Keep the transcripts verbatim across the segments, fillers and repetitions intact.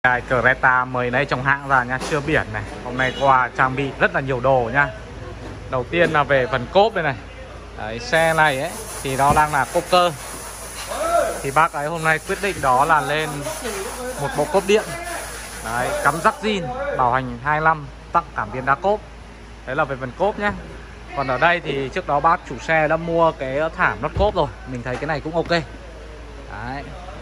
Cái Creta mới lấy trong hãng ra nha, chưa biển này. Hôm nay qua trang bị rất là nhiều đồ nha. Đầu tiên là về phần cốp đây này. Đấy, xe này ấy thì nó đang là cốp cơ. Thì bác ấy hôm nay quyết định đó là lên một bộ cốp điện. Đấy, cắm rắc zin, bảo hành hai năm, tặng cảm biến đá cốp. Đấy là về phần cốp nhé. Còn ở đây thì trước đó bác chủ xe đã mua cái thảm lót cốp rồi. Mình thấy cái này cũng ok. Đấy.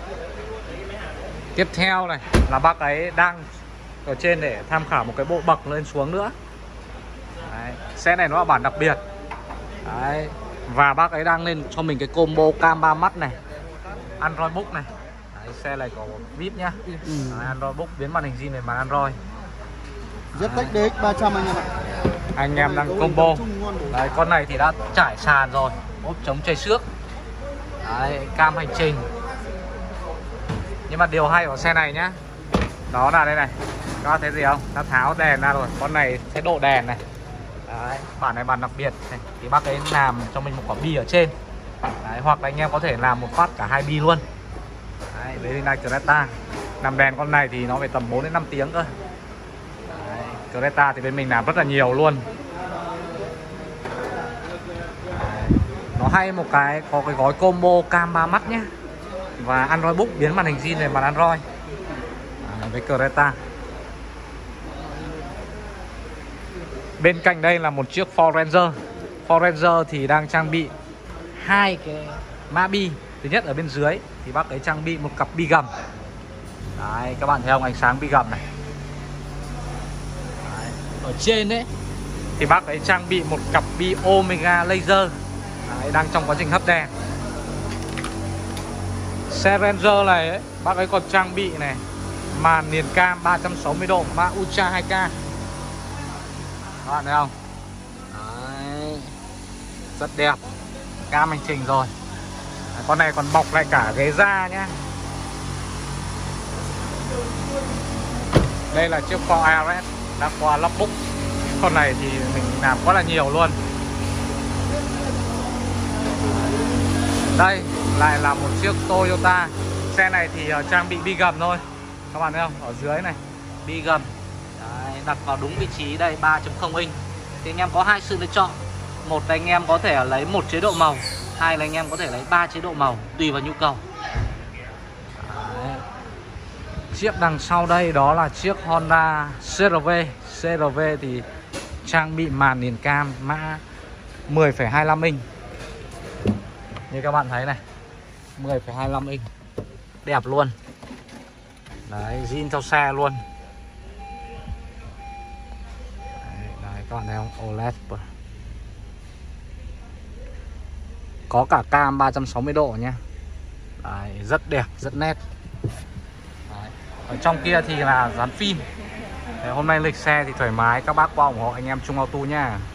Tiếp theo này là bác ấy đang ở trên để tham khảo một cái bộ bậc lên xuống nữa. Đấy. Xe này nó là bản đặc biệt. Đấy. Và bác ấy đang lên cho mình cái combo cam ba mắt này, Android Book này. Đấy, xe này có vê i pê nhá. ừ. Đấy, Android Book biến màn hình zin về màn Android. Jetpack đê ích ba trăm anh em ạ. Anh em đang combo. Đấy, con này thì đã trải sàn rồi, ốp chống chảy xước. Đấy, cam hành trình. Nhưng mà điều hay của xe này nhá, đó là đây này, các bạn thấy gì không? Nó tháo đèn ra rồi, con này sẽ độ đèn này. Đấy, bản này bản đặc biệt này. Thì bác ấy làm cho mình một quả bi ở trên. Đấy, hoặc là anh em có thể làm một phát cả hai bi luôn. Đấy, đấy là Creta. Làm đèn con này thì nó phải tầm bốn đến năm tiếng cơ. Đấy, Creta thì bên mình làm rất là nhiều luôn. Đấy, nó hay một cái, có cái gói combo cam ba mắt nhé. Và Android Book biến màn hình zin về màn Android. Đấy, với Creta. Bên cạnh đây là một chiếc Ford Ranger. Ford Ranger thì đang trang bị hai cái mã bi. Thứ nhất ở bên dưới thì bác ấy trang bị một cặp bi gầm. Đấy, các bạn thấy không, ánh sáng bi gầm này. Đấy, ở trên đấy thì bác ấy trang bị một cặp bi Omega laser. Đấy, đang trong quá trình hấp đèn. Xe Ranger này ấy, bác ấy còn trang bị này màn niền cam ba trăm sáu mươi độ mã Ultra hai K. Các bạn thấy không? Đấy, rất đẹp. Cam hành trình rồi. Đấy, con này còn bọc lại cả ghế da nhá. Đây là chiếc Ford a ét đang qua logbook. Con này thì mình làm quá là nhiều luôn. Đây lại là một chiếc Toyota. Xe này thì trang bị bi gầm thôi. Các bạn thấy không? Ở dưới này bi gầm. Đấy, đặt vào đúng vị trí đây, ba chấm không inch. Thì anh em có hai sự lựa chọn. Một là anh em có thể lấy một chế độ màu, hai là anh em có thể lấy ba chế độ màu, tùy vào nhu cầu. Đấy. Chiếc đằng sau đây đó là chiếc Honda xê rờ vê. xê rờ vê thì trang bị màn nền cam mã mười phẩy hai lăm inch. Như các bạn thấy này, mười phẩy hai lăm inch. Đẹp luôn. Đấy, zin theo xe luôn. Đấy, đấy, các bạn thấy không? ô lét. Có cả cam ba trăm sáu mươi độ nha. Đấy, rất đẹp, rất nét. Đấy. Ở trong kia thì là dán phim. Đấy, hôm nay lịch xe thì thoải mái. Các bác qua ủng hộ anh em Trung Auto nha.